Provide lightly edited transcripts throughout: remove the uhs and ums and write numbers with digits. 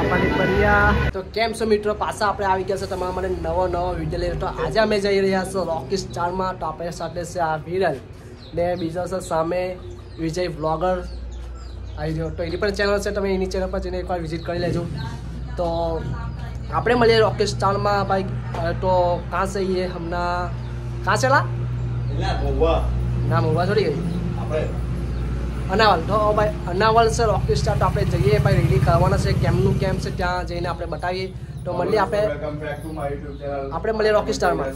પાણી પડ્યા તો કેમ છો મિત્રો, પાછા આપણે આવી ગયા છે તમારા માટે નવો વિડીયો લઈને। તો આજે અમે જઈ રહ્યા છીએ રોકી સ્ટારમાં। તો આપણે સાથે છે આ વિરલ ને બીજો છે સામે વિજય બ્લોગર આવી ગયો। તો એની પણ ચેનલ છે, તમે એની ચેનલ પર જઈને એકવાર વિઝિટ કરી લેજો। તો આપણે મળીએ રોકી સ્ટારમાં ભાઈ। તો કાં છે એ હમણાં કાં છે લા ના મોવા થોડી ગઈ અનાવલ। તો ભાઈ અનાવલ છે રોકી સ્ટાર। તો આપણે જઈએ ભાઈ, રેડી કરવાના છે કેમનું કેમ છે ત્યાં જઈને આપણે બતાવીએ। તો મળીએ આપણે મળીએ રોકી સ્ટારમાં।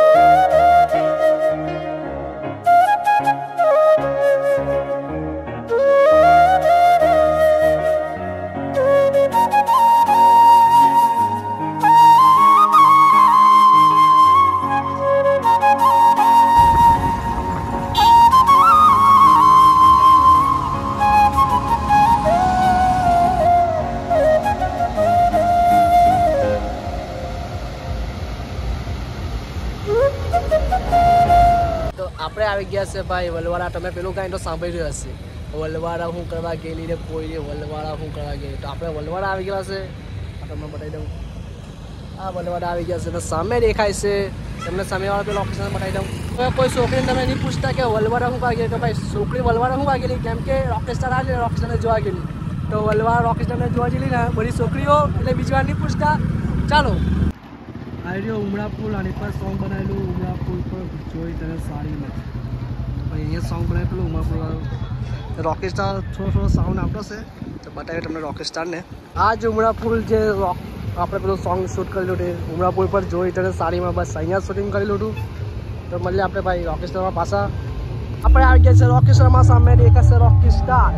આપણે આવી ગયા છે ભાઈ વલવાડા। તમે પેલું કાંઈ તો સાંભળ્યું હશે, વલવાડા હું કરવા ગયેલી ને કોઈ વલવાડા હું કરવા ગયેલી। તો આપણે વલવાડા આવી ગયા છે, તમને બતાવી દઉં। આ વલવાડા આવી ગયા છે તો સામે દેખાય છે તમને, સામેવાળા પેલું ઓફિસર બતાવી દઉં। હવે કોઈ છોકરીને તમે નહીં પૂછતા કે વલવાડા હું કરવા ગયેલી, તો ભાઈ છોકરી વલવાડા હું ગયેલી કેમ કે રોકસ્ટાર આવે રોકસ્ટારને જોવા ગયેલી। તો વલવાડા રોકસ્ટારને જોવા ગયેલી ને બધી છોકરીઓ એટલે બીજી વાર નહીં પૂછતા। ચાલો આવી રહ્યો ઉમરા પુલ, આની પર સોંગ બનાવેલું ઉમરા પુલ પર જોઈ તને સાડીમાં। અહીંયા સોંગ બનાવેલું પેલું ઉમરા પુલ વાળું રોકી સ્ટાર થોડો સાઉન્ડ આવતો છે તો બતાવીએ તમને રોકી સ્ટારને। આ જ ઉમરા પુલ જે આપણે પેલું સોંગ શૂટ કરેલું તે ઉમરા પુલ પર જોઈ તને સાડીમાં, બસ અહીંયા શૂટિંગ કરેલું હતું। તો મળીએ આપણે ભાઈ રોકી સ્ટારમાં પાછા। આપણે આવી ગયા છે રોકી સ્ટારમાં, સામે દેખાશે રોકી સ્ટાર।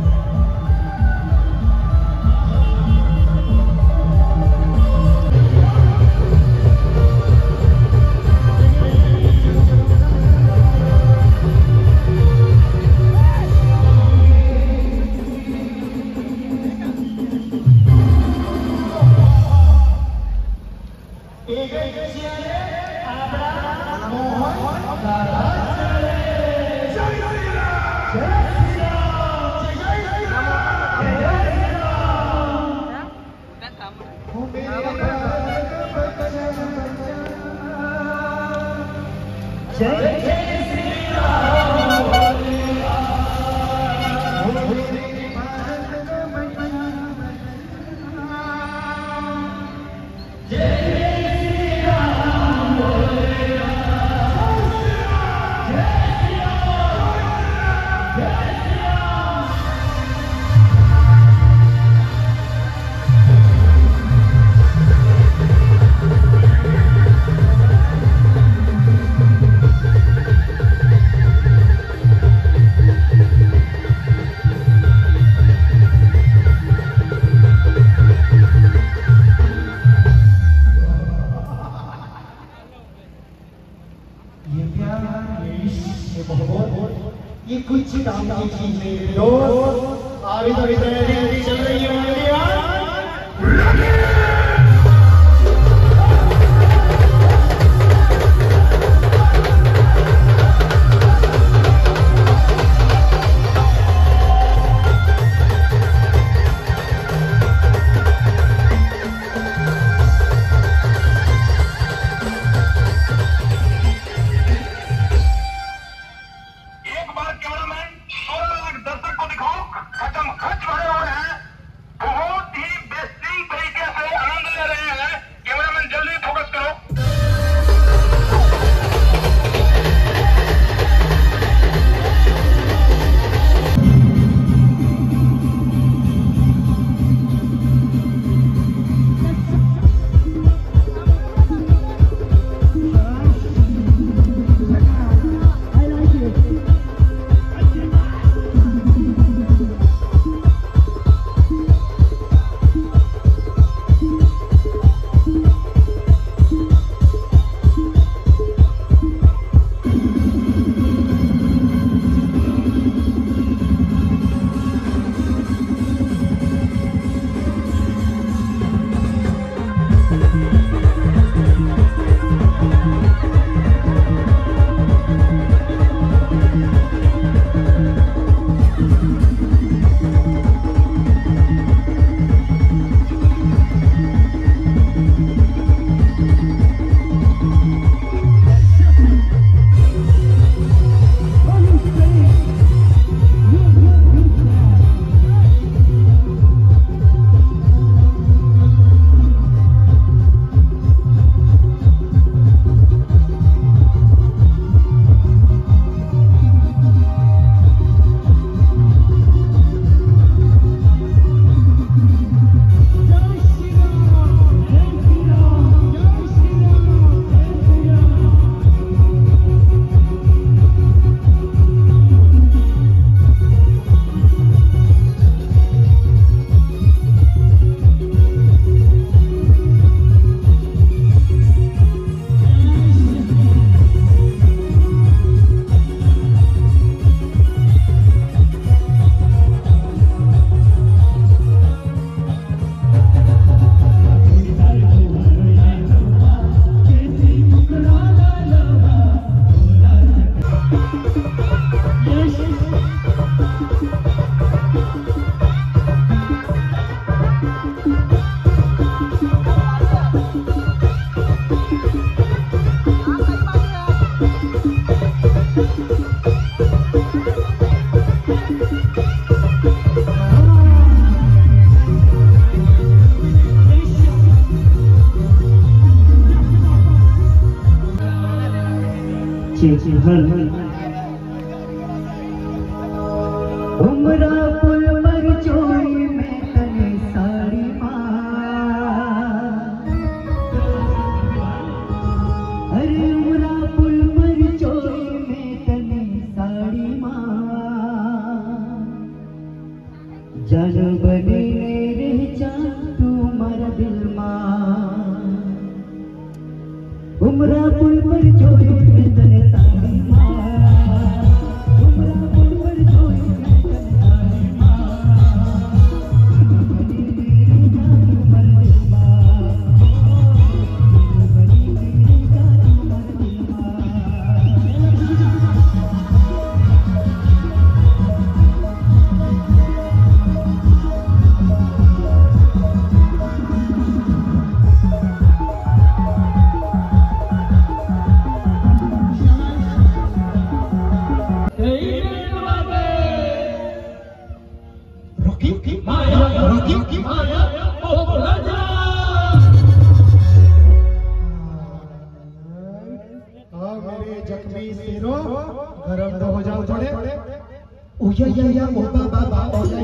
ये कुछ काम की चीज नहीं है दोस्त। अभी तो तैयारी चल रही है खत्म खच भरे और चिन्हन उमरा पुल पर चोरी में तने साड़ी अरे उमरा पुल पर चोरी में तने साड़ी जन बनी रह जा तू मर दिल उमरा पुल पर चोरी में तने साड़ी उमरा पुल पर चोरी में तने साड़ी जख्मी सिरों गरम हो जाओ थोड़े ओ या ओ बाबा ओ या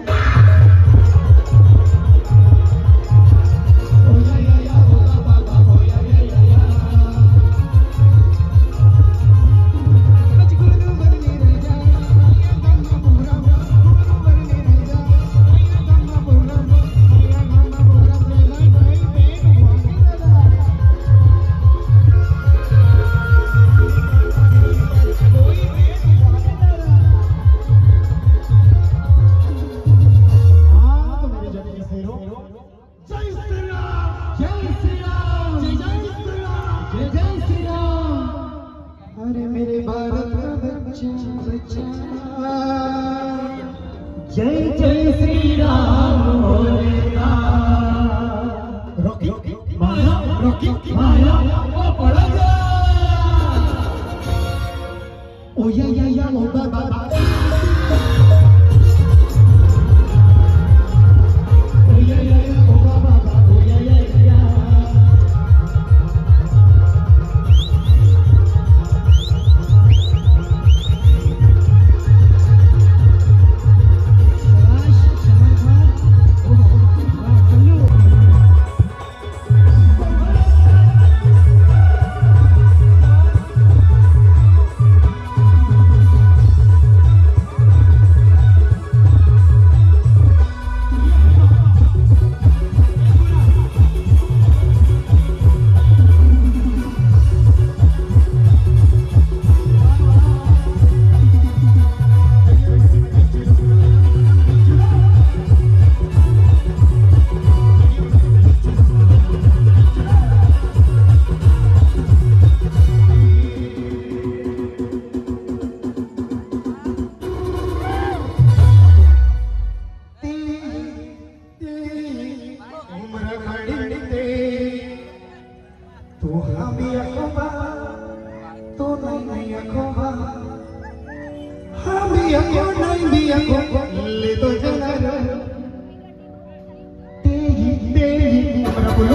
अरे मेरे भारत का बच्चा बच्चा जय जय श्री राम बोलेगा रॉकी माया वो पड़ा जा ओ या ओ बाबा ले तो चला तेरी हमरा बोलो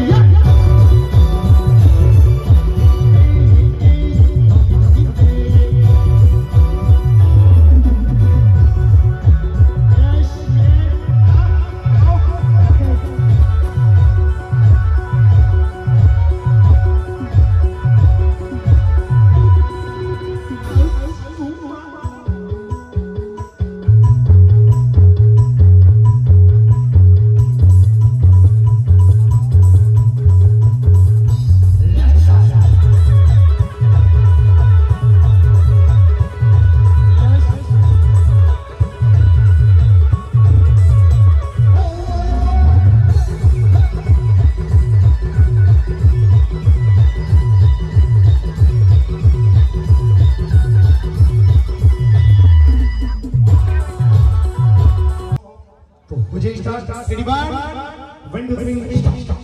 Ready, one, two, three, stop.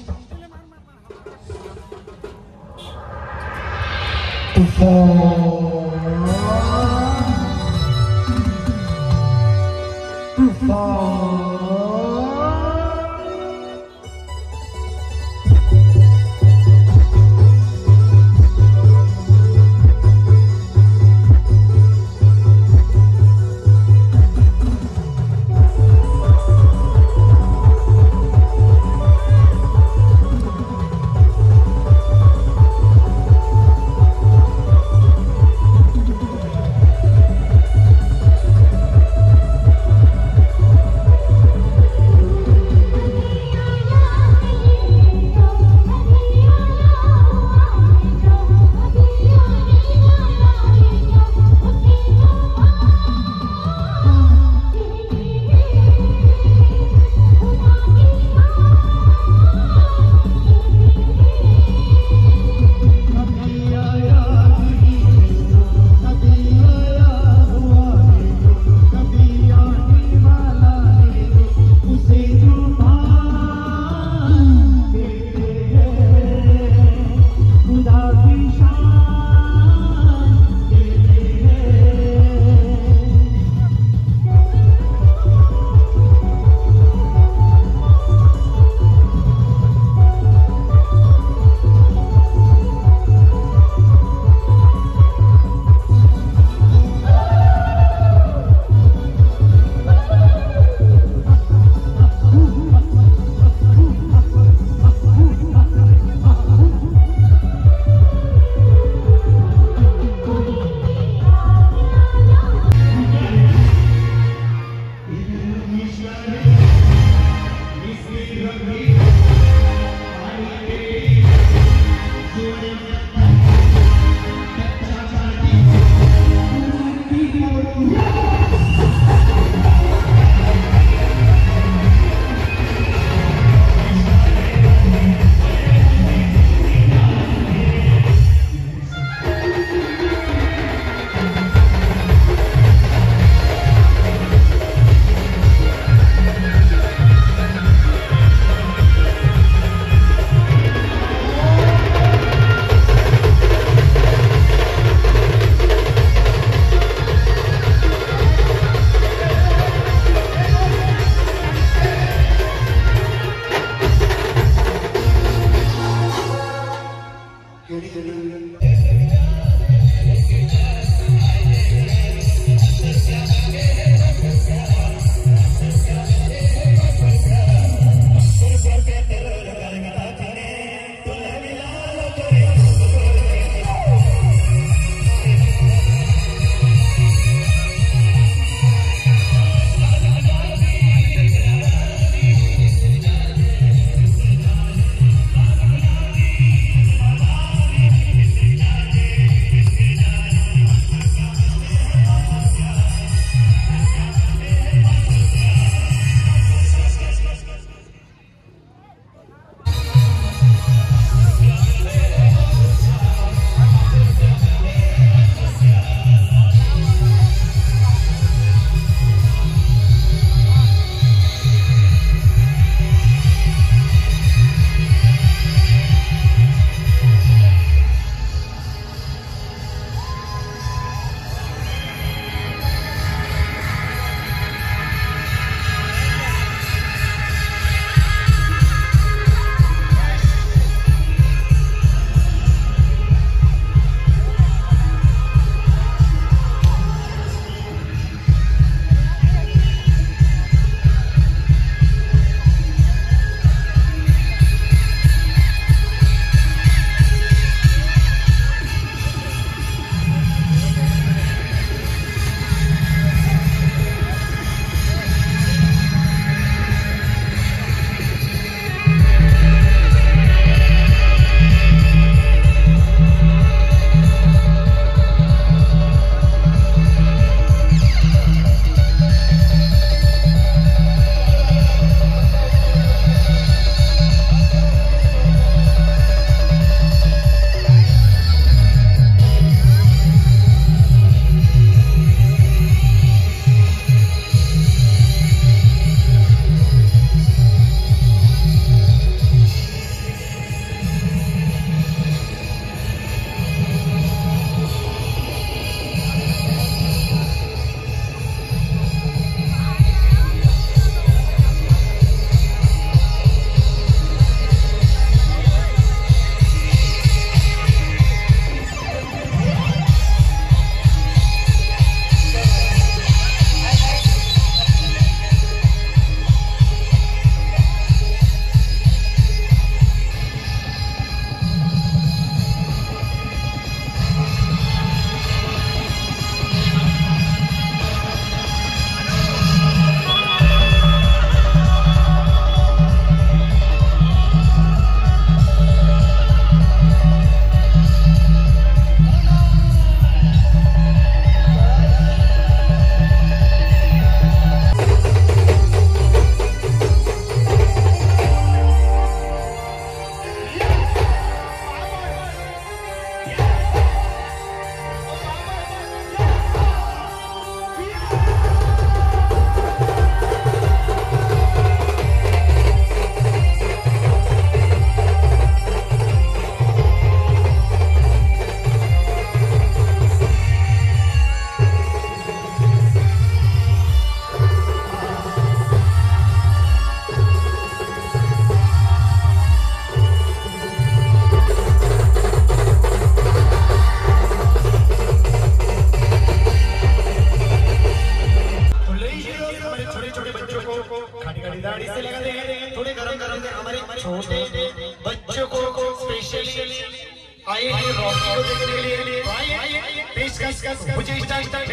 आइए रॉकी को देखने के लिए आइए पेशकश मुझे start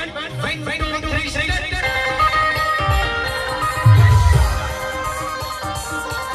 one two three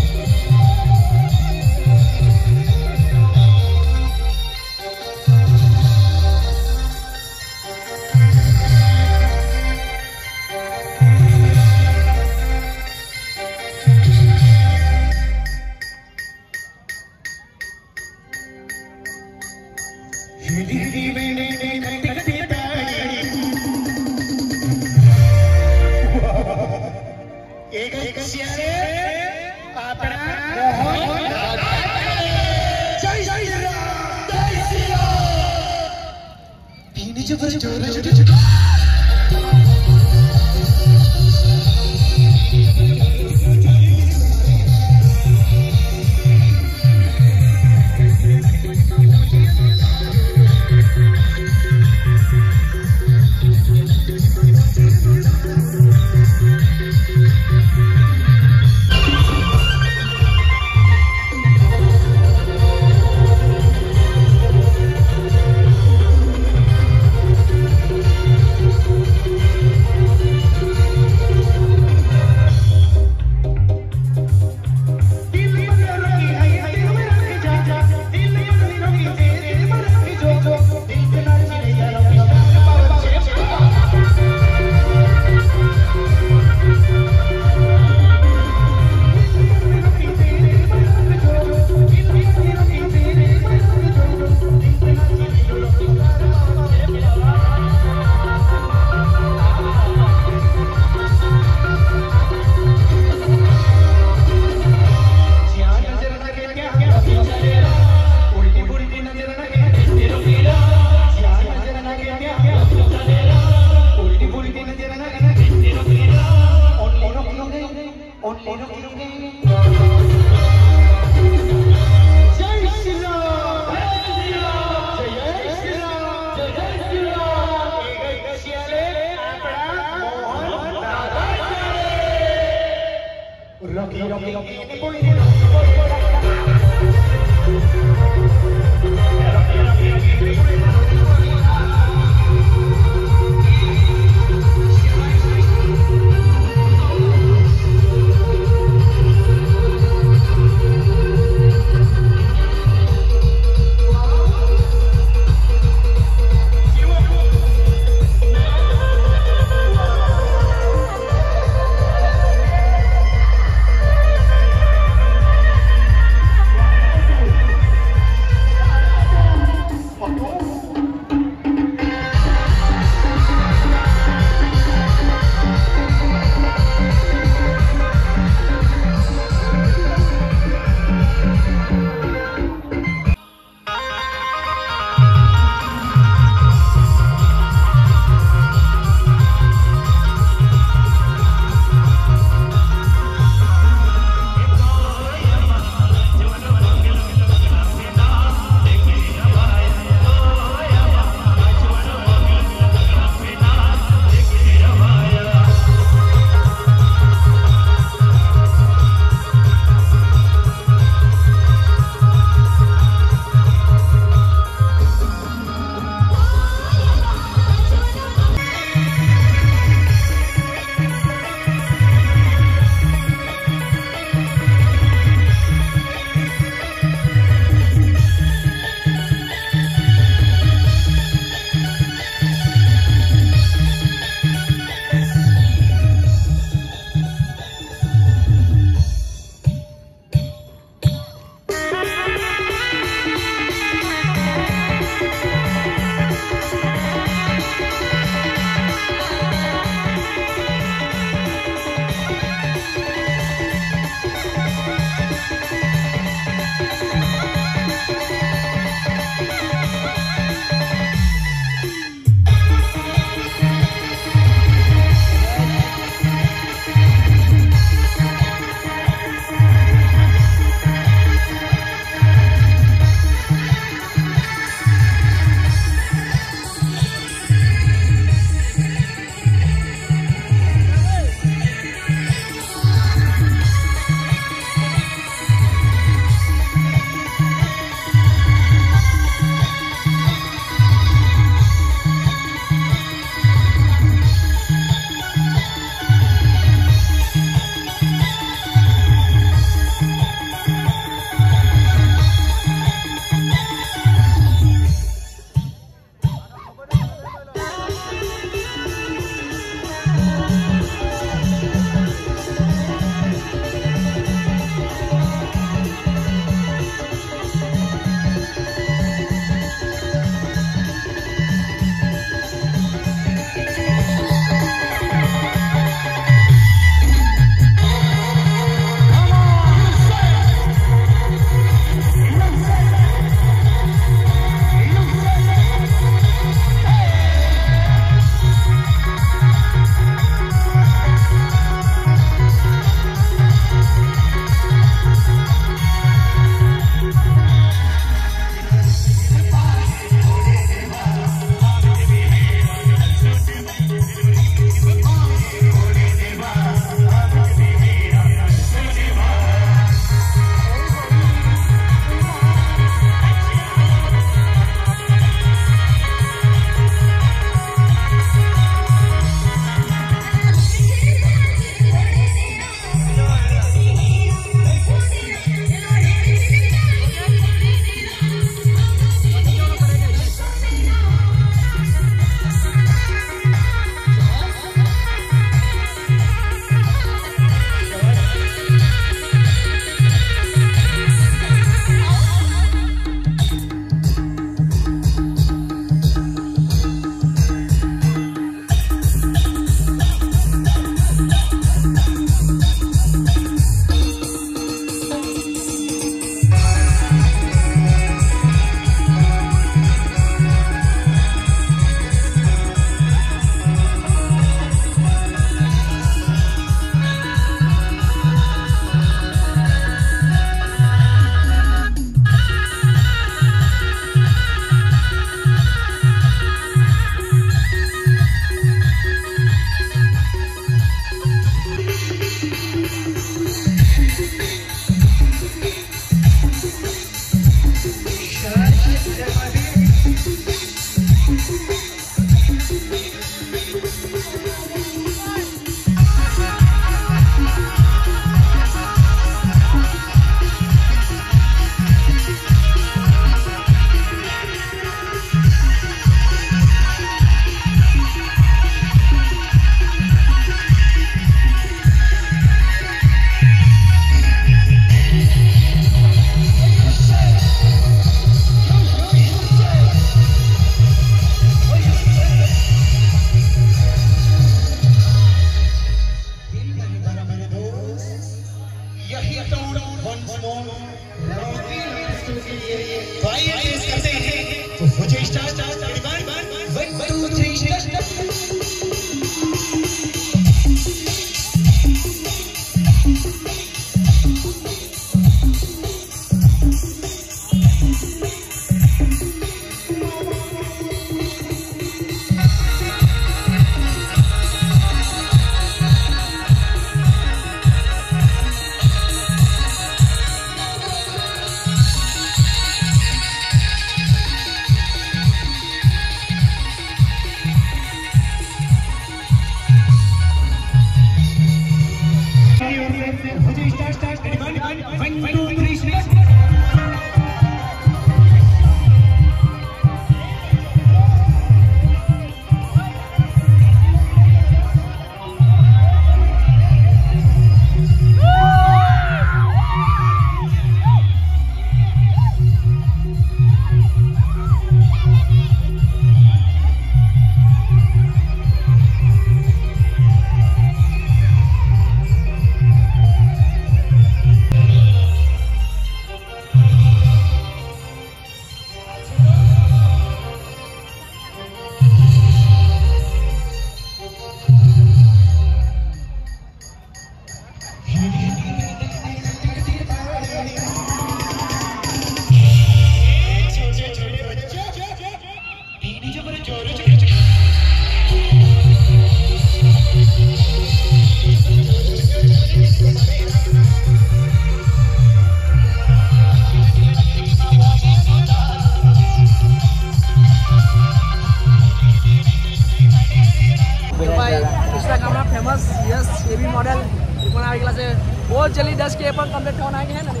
famous yes AB model આવી ગયેલા છે બહુ જલ્દી 10K પણ કમ્પ્લીટ થવાના છે ને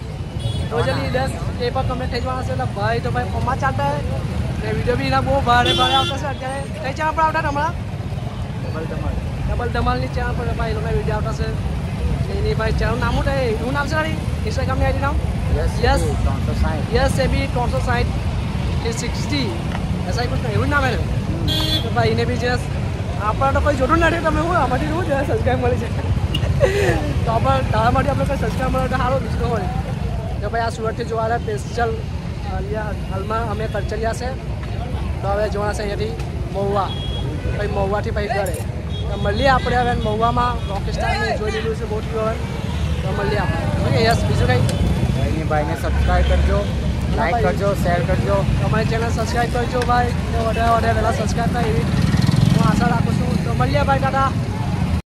બહુ જલ્દી 10K પર કમ્પ્લીટ થઈ જવાના છે એટલે ભાઈ તો ભાઈ ફોર્મમાં ચાલતા है ને વિડીયો બી એના બહુ ભારે ભારે આવતા છે અત્યારે કઈ ચેનલ પર આવતા હમણાં ડબલ ધમાલની ચેનલ પર ભાઈ એનો વિડીયો આવતા છે એની ભાઈ ચેનલ નામ શું થાય શું નામ છે તારી ઇન્સ્ટાગ્રામની આઈડી નામ यस AB 360 360 ऐसा ही कुछ नहीं नाम है तो भाई ने भी जस्ट આપણે તો કોઈ જોડું નથી તમે હું આમાંથી શું છે સબસ્ક્રાઈબ મળી છે તો આપણે તારા માટે આપણે કોઈ સબસ્ક્રાઈબ મળે તો સારો ડિસ્કો મળે તો ભાઈ આ સુરતથી જોવાના સ્પેશિયલ હાલમાં અમે કરચરિયા છે તો હવે જોવાના છે અહીંયાથી મહુવા ભાઈ મહુવાથી ભાઈ ઘરે તો મળીએ આપણે હવે મહુવામાં રોકેસ્ટારને જોઈ લીધું છે બહુ હવે તો મળીએ આપણે યસ બીજું કંઈ ભાઈને સબસ્ક્રાઈબ કરજો લાઈક કરજો શેર કરજો અમારી ચેનલ સબસ્ક્રાઈબ કરજો ભાઈ વધારે વધારે પહેલાં સબસ્ક્રાઈબ થાય એવી હું આશા રાખું છું તો મળીએ ભાઈ દાદા